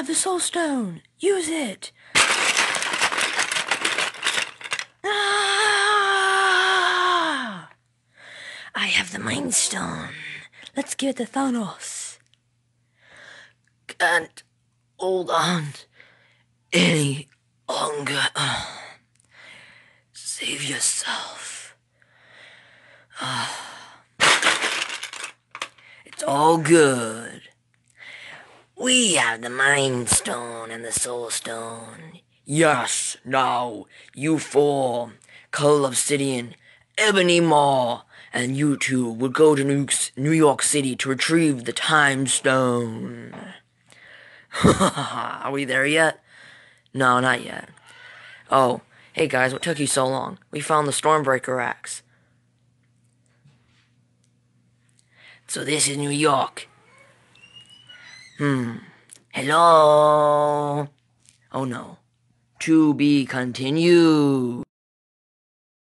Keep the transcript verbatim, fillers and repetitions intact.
have the soul stone. Use it. Ah! I have the mind stone. Let's give it to Thanos. Can't hold on any longer. Save yourself. It's all good. We have the Mind Stone and the Soul Stone. Yes, now, you four, Cull Obsidian, Ebony Maw, and you two would go to New York City to retrieve the Time Stone. Are we there yet? No, not yet. Oh, hey guys, what took you so long? We found the Stormbreaker axe. So this is New York. Hmm. Hello? Oh no. To be continued.